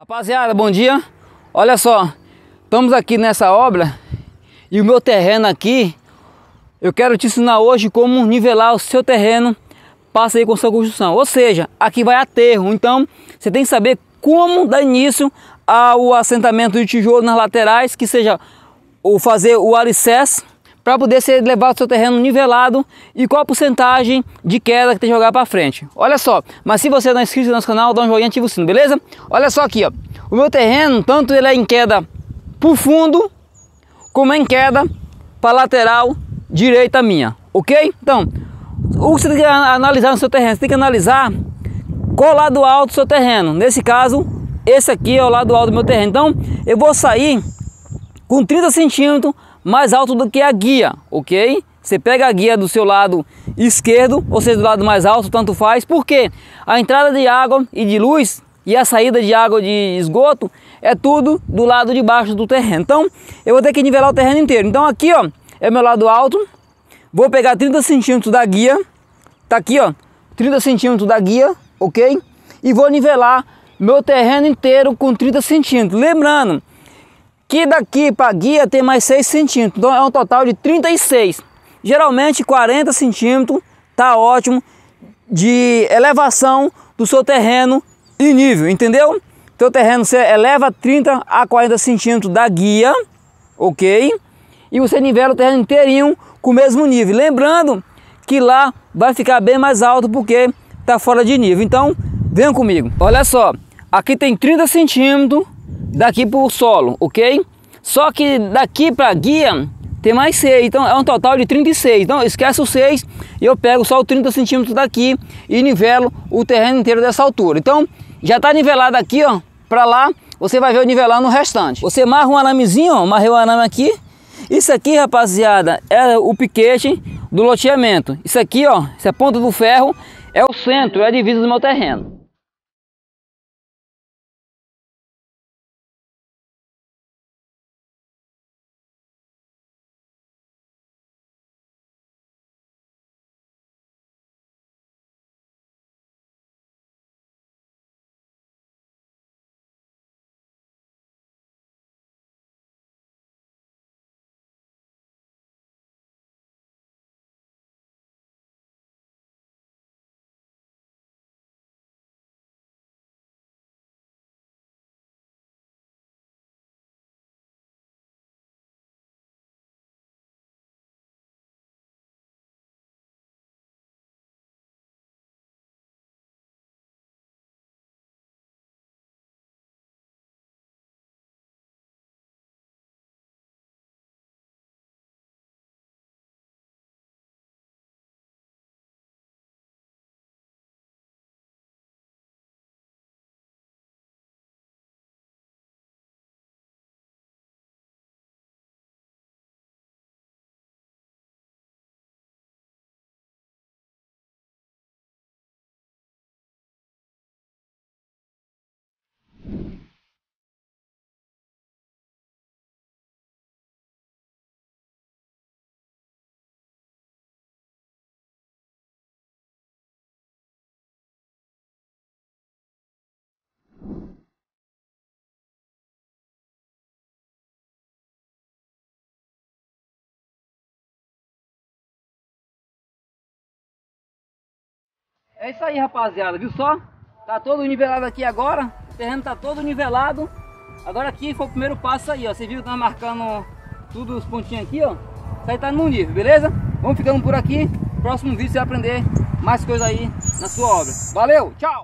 Rapaziada, bom dia. Olha só, estamos aqui nessa obra e o meu terreno aqui, eu quero te ensinar hoje como nivelar o seu terreno para sair com sua construção. Ou seja, aqui vai aterro, então você tem que saber como dar início ao assentamento de tijolo nas laterais, que seja ou fazer o alicerce para poder levar o seu terreno nivelado e qual a porcentagem de queda que tem que jogar para frente. Olha só, mas se você não é inscrito no nosso canal, dá um joinha e ativa o sino, beleza? Olha só aqui, ó. O meu terreno, tanto ele é em queda para fundo, como é em queda para lateral direita minha, ok? Então, o que você tem que analisar no seu terreno, você tem que analisar qual o lado alto do seu terreno. Nesse caso, esse aqui é o lado alto do meu terreno. Então, eu vou sair com 30 centímetros mais alto do que a guia, ok? Você pega a guia do seu lado esquerdo, ou seja, do lado mais alto, tanto faz, porque a entrada de água e de luz e a saída de água de esgoto é tudo do lado de baixo do terreno. Então, eu vou ter que nivelar o terreno inteiro. Então, aqui, ó, é o meu lado alto. Vou pegar 30 centímetros da guia, tá aqui, ó, 30 centímetros da guia, ok? E vou nivelar meu terreno inteiro com 30 centímetros. Lembrando que daqui para a guia tem mais 6 centímetros, então é um total de 36. Geralmente 40 centímetros tá ótimo de elevação do seu terreno e nível, entendeu? Seu terreno você eleva 30 a 40 centímetros da guia, ok? E você nivela o terreno inteirinho com o mesmo nível. Lembrando que lá vai ficar bem mais alto porque tá fora de nível. Então, venham comigo. Olha só, aqui tem 30 centímetros daqui para o solo, ok? Só que daqui para a guia tem mais 6, então é um total de 36. Então esquece o 6 e eu pego só os 30 centímetros daqui e nivelo o terreno inteiro dessa altura. Então já está nivelado aqui, ó, para lá, você vai ver eu nivelando o restante. Você amarra um aramezinho, ó, amarrei o arame aqui. Isso aqui, rapaziada, é o piquete do loteamento. Isso aqui, ó, essa ponta do ferro é o centro, é a divisa do meu terreno. É isso aí, rapaziada, viu só? Tá todo nivelado aqui agora, o terreno tá todo nivelado. Agora aqui foi o primeiro passo aí, ó. Você viu que tá marcando tudo os pontinhos aqui, ó. Isso aí tá no nível, beleza? Vamos ficando por aqui. Próximo vídeo você vai aprender mais coisas aí na sua obra. Valeu, tchau!